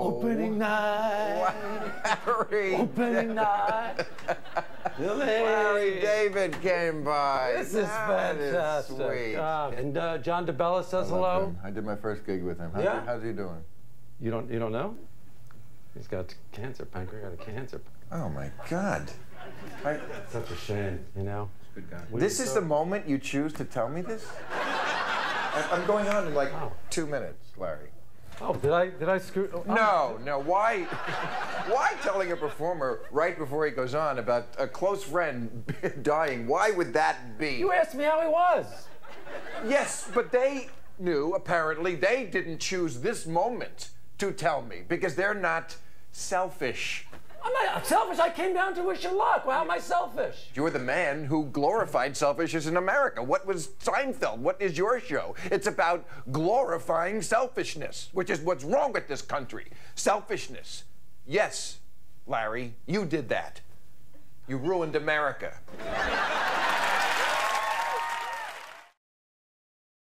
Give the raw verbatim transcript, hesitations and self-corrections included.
Opening night. Larry. Opening night. Larry David came by. This is That fantastic. Is sweet. Uh, and uh, John DeBella says I hello. him. I did my first gig with him. How's, Yeah? he, how's he doing? You don't you don't know? He's got cancer, pancreatic cancer. Oh my God. I, Such a shame, you know. Good guy. this is the moment you choose to tell me this? I, I'm going on in like Oh. two minutes, Larry. Oh, did I did I screw? Oh, No, no. Why? Why telling a performer right before he goes on about a close friend dying? Why would that be? You asked me how he was. Yes, but they knew. Apparently, they didn't choose this moment to tell me because they're not selfish. I'm not selfish. I came down to wish you luck. Well, how am I selfish? You're the man who glorified selfishness in America. What was Seinfeld? What is your show? It's about glorifying selfishness, which is what's wrong with this country. Selfishness. Yes, Larry, you did that. You ruined America.